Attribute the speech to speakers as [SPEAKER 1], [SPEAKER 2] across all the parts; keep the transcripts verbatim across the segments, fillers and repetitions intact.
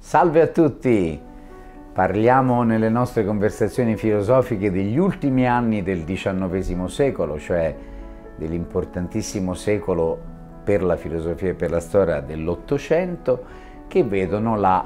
[SPEAKER 1] Salve a tutti! Parliamo nelle nostre conversazioni filosofiche degli ultimi anni del diciannovesimo secolo, cioè dell'importantissimo secolo per la filosofia e per la storia dell'Ottocento, che vedono la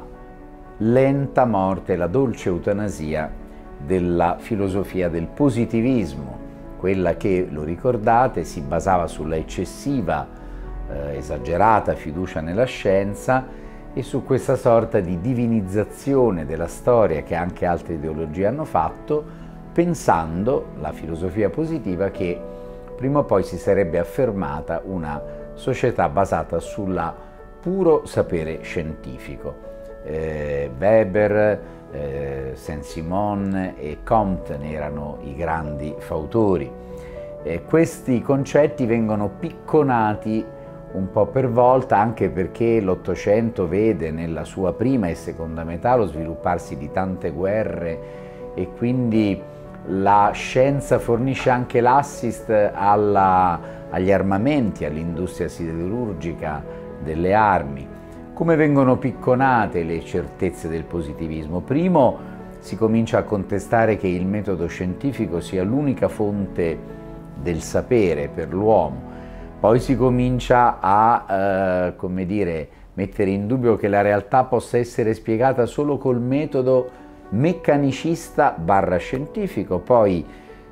[SPEAKER 1] lenta morte, la dolce eutanasia della filosofia del positivismo, quella che, lo ricordate, si basava sulla eccessiva, eh, esagerata fiducia nella scienza e su questa sorta di divinizzazione della storia che anche altre ideologie hanno fatto, pensando, la filosofia positiva, che prima o poi si sarebbe affermata una società basata sul puro sapere scientifico. Eh, Weber, eh, Saint-Simon e Comte erano i grandi fautori. Eh, questi concetti vengono picconati un po' per volta, anche perché l'Ottocento vede nella sua prima e seconda metà lo svilupparsi di tante guerre e quindi la scienza fornisce anche l'assist alla, agli armamenti, all'industria siderurgica delle armi. Come vengono picconate le certezze del positivismo? Primo, si comincia a contestare che il metodo scientifico sia l'unica fonte del sapere per l'uomo. Poi si comincia a, eh, come dire, mettere in dubbio che la realtà possa essere spiegata solo col metodo meccanicista barra scientifico. Poi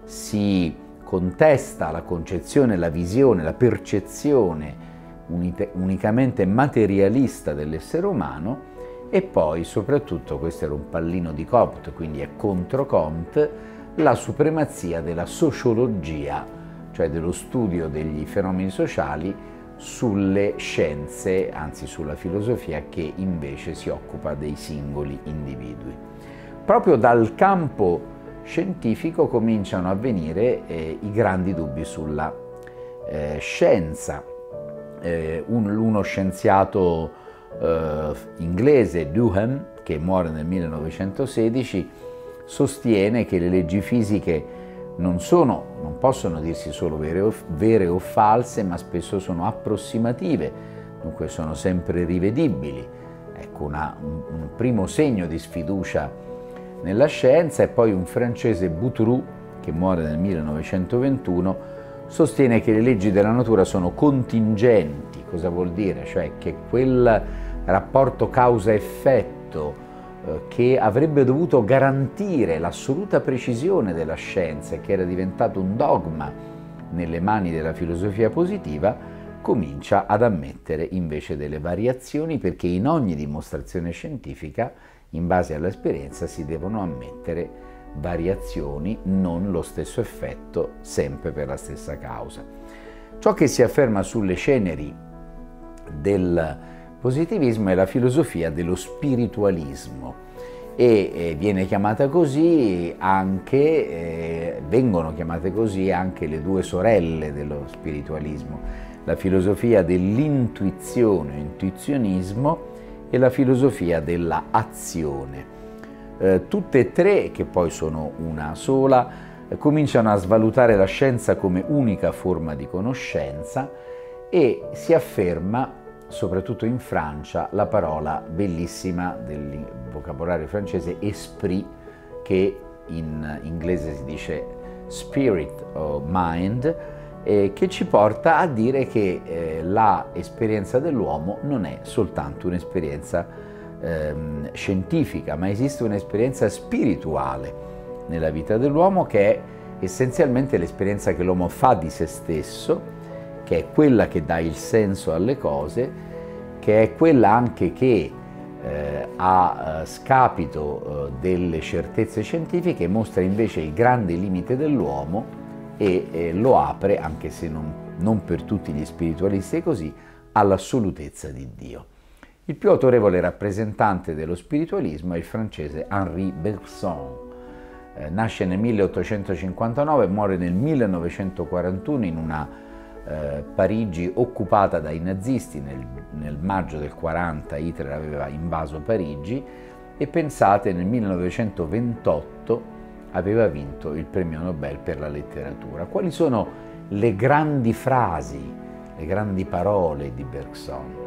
[SPEAKER 1] si contesta la concezione, la visione, la percezione unicamente materialista dell'essere umano e poi, soprattutto, questo era un pallino di Comte, quindi è contro Comte, la supremazia della sociologia, cioè dello studio degli fenomeni sociali, sulle scienze, anzi sulla filosofia, che invece si occupa dei singoli individui. Proprio dal campo scientifico cominciano a venire eh, i grandi dubbi sulla eh, scienza. Eh, un, uno scienziato eh, inglese, Durham, che muore nel millenovecentosedici, sostiene che le leggi fisiche non sono, non possono dirsi solo vere o, vere o false, ma spesso sono approssimative, dunque sono sempre rivedibili. Ecco una, un, un primo segno di sfiducia nella scienza. E poi un francese, Boutroux, che muore nel millenovecentoventuno, sostiene che le leggi della natura sono contingenti. Cosa vuol dire? Cioè che quel rapporto causa-effetto che avrebbe dovuto garantire l'assoluta precisione della scienza e che era diventato un dogma nelle mani della filosofia positiva, comincia ad ammettere invece delle variazioni, perché in ogni dimostrazione scientifica, in base all'esperienza, si devono ammettere variazioni, non lo stesso effetto sempre per la stessa causa. Ciò che si afferma sulle ceneri del positivismo è la filosofia dello spiritualismo e eh, viene chiamata così anche, eh, vengono chiamate così anche le due sorelle dello spiritualismo, la filosofia dell'intuizione, intuizionismo, e la filosofia della azione. Eh, tutte e tre, che poi sono una sola, eh, cominciano a svalutare la scienza come unica forma di conoscenza e si afferma, soprattutto in Francia, la parola bellissima del vocabolario francese esprit, che in inglese si dice spirit o mind, eh, che ci porta a dire che eh, la esperienza dell'uomo non è soltanto un'esperienza ehm, scientifica, ma esiste un'esperienza spirituale nella vita dell'uomo, che è essenzialmente l'esperienza che l'uomo fa di se stesso, che è quella che dà il senso alle cose, che è quella anche che eh, a eh, scapito eh, delle certezze scientifiche mostra invece il grande limite dell'uomo e eh, lo apre, anche se non, non per tutti gli spiritualisti è così, all'assolutezza di Dio. Il più autorevole rappresentante dello spiritualismo è il francese Henri Bergson. Eh, nasce nel milleottocentocinquantanove e muore nel millenovecentoquarantuno in una Eh, Parigi occupata dai nazisti. Nel, nel maggio del quaranta Hitler aveva invaso Parigi e, pensate, nel millenovecentoventotto aveva vinto il premio Nobel per la letteratura. Quali sono le grandi frasi, le grandi parole di Bergson?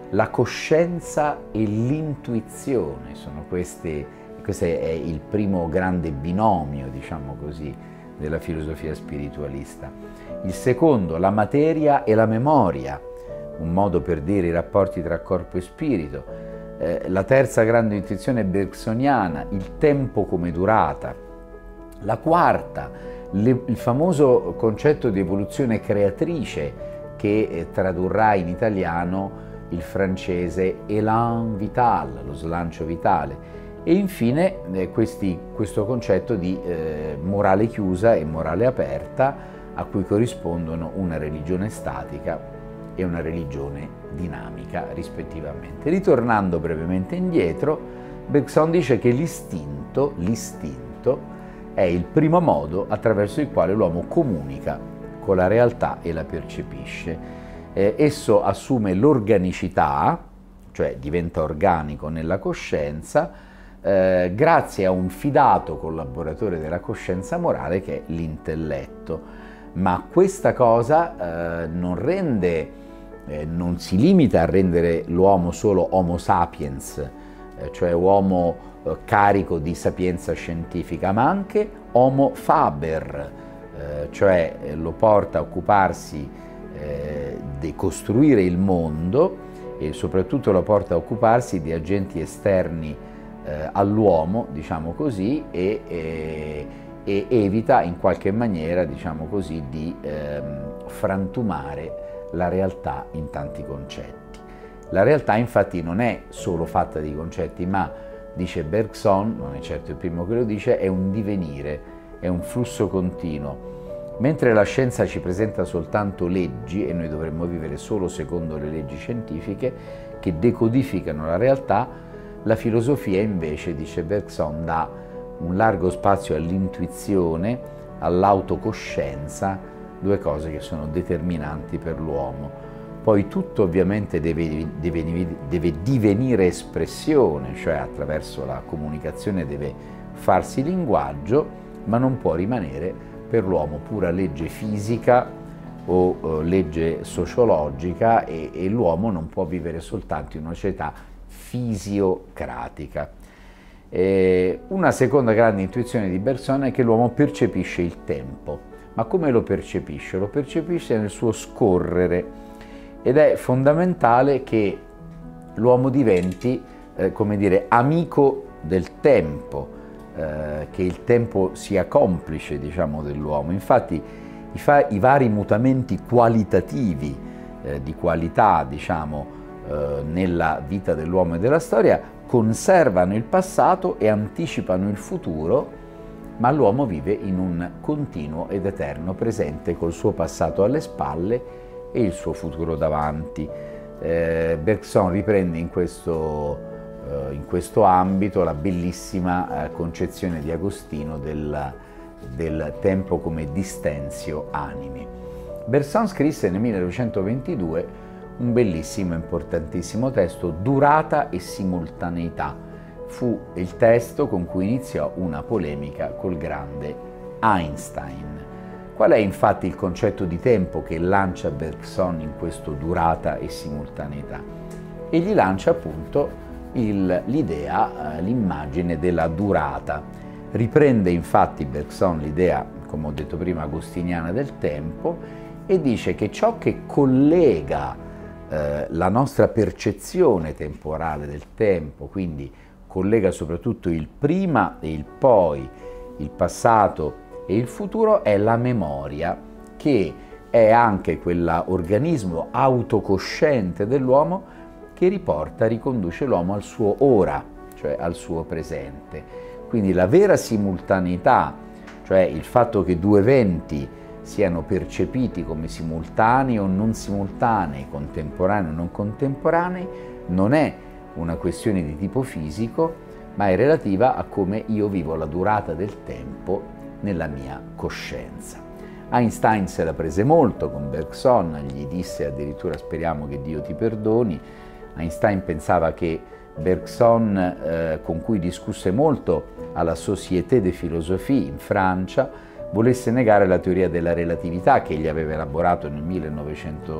[SPEAKER 1] la coscienza e l'intuizione, sono questi, questo è il primo grande binomio, diciamo così, della filosofia spiritualista. Il secondo, la materia e la memoria, un modo per dire i rapporti tra corpo e spirito. Eh, la terza grande intuizione bergsoniana, il tempo come durata. La quarta, le, il famoso concetto di evoluzione creatrice che eh, tradurrà in italiano il francese élan vital, lo slancio vitale. E infine eh, questi, questo concetto di eh, morale chiusa e morale aperta, a cui corrispondono una religione statica e una religione dinamica, rispettivamente. Ritornando brevemente indietro, Bergson dice che l'istinto, l'istinto è il primo modo attraverso il quale l'uomo comunica con la realtà e la percepisce. Eh, esso assume l'organicità, cioè diventa organico nella coscienza, Eh, grazie a un fidato collaboratore della coscienza morale che è l'intelletto. Ma questa cosa eh, non rende, eh, non si limita a rendere l'uomo solo Homo sapiens, eh, cioè uomo eh, carico di sapienza scientifica, ma anche Homo faber, eh, cioè eh, lo porta a occuparsi eh, di costruire il mondo e soprattutto lo porta a occuparsi di agenti esterni Eh, all'uomo, diciamo così, e, e, e evita in qualche maniera, diciamo così, di ehm, frantumare la realtà in tanti concetti. La realtà infatti non è solo fatta di concetti, ma, dice Bergson, non è certo il primo che lo dice, è un divenire, è un flusso continuo. Mentre la scienza ci presenta soltanto leggi, e noi dovremmo vivere solo secondo le leggi scientifiche che decodificano la realtà, la filosofia invece, dice Bergson, dà un largo spazio all'intuizione, all'autocoscienza, due cose che sono determinanti per l'uomo. Poi tutto ovviamente deve, deve, deve divenire espressione, cioè attraverso la comunicazione deve farsi linguaggio, ma non può rimanere per l'uomo pura legge fisica o eh, legge sociologica, e, e l'uomo non può vivere soltanto in una società fisiocratica. Eh, una seconda grande intuizione di Bergson è che l'uomo percepisce il tempo. Ma come lo percepisce? Lo percepisce nel suo scorrere, ed è fondamentale che l'uomo diventi, eh, come dire, amico del tempo, eh, che il tempo sia complice, diciamo, dell'uomo. Infatti i, fa, i vari mutamenti qualitativi, eh, di qualità, diciamo, nella vita dell'uomo e della storia, conservano il passato e anticipano il futuro, ma l'uomo vive in un continuo ed eterno presente col suo passato alle spalle e il suo futuro davanti. Eh, Bergson riprende in questo, eh, in questo ambito la bellissima eh, concezione di Agostino del, del tempo come distensio animi. Bergson scrisse nel millenovecentoventidue un bellissimo e importantissimo testo, Durata e simultaneità. Fu il testo con cui iniziò una polemica col grande Einstein. Qual è infatti il concetto di tempo che lancia Bergson in questo Durata e simultaneità? Egli lancia appunto l'idea, l'immagine della durata. Riprende infatti Bergson l'idea, come ho detto prima, agostiniana del tempo, e dice che ciò che collega Eh, la nostra percezione temporale del tempo, quindi collega soprattutto il prima e il poi, il passato e il futuro, è la memoria, che è anche quell'organismo autocosciente dell'uomo che riporta, riconduce l'uomo al suo ora, cioè al suo presente. Quindi la vera simultaneità, cioè il fatto che due eventi siano percepiti come simultanei o non simultanei, contemporanei o non contemporanei, non è una questione di tipo fisico, ma è relativa a come io vivo la durata del tempo nella mia coscienza. Einstein se la prese molto con Bergson, gli disse addirittura speriamo che Dio ti perdoni. Einstein pensava che Bergson, eh, con cui discusse molto alla Société de Philosophie in Francia, volesse negare la teoria della relatività che egli aveva elaborato nel millenovecentocento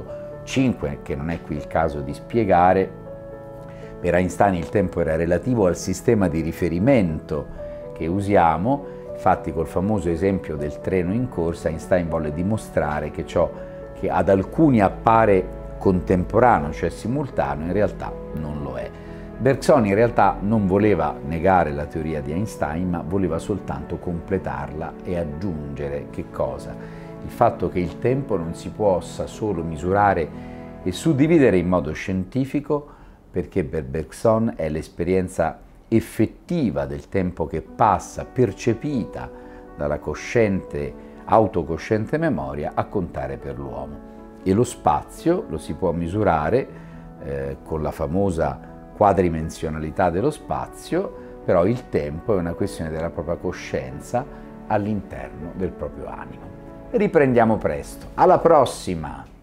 [SPEAKER 1] cinque, che non è qui il caso di spiegare. Per Einstein il tempo era relativo al sistema di riferimento che usiamo. Infatti, col famoso esempio del treno in corsa, Einstein volle dimostrare che ciò che ad alcuni appare contemporaneo, cioè simultaneo, in realtà non lo è. Bergson in realtà non voleva negare la teoria di Einstein, ma voleva soltanto completarla e aggiungere che cosa? Il fatto che il tempo non si possa solo misurare e suddividere in modo scientifico, perché per Bergson è l'esperienza effettiva del tempo che passa, percepita dalla cosciente, autocosciente memoria, a contare per l'uomo. E lo spazio lo si può misurare eh, con la famosa quadridimensionalità dello spazio, però il tempo è una questione della propria coscienza all'interno del proprio animo. Riprendiamo presto. Alla prossima!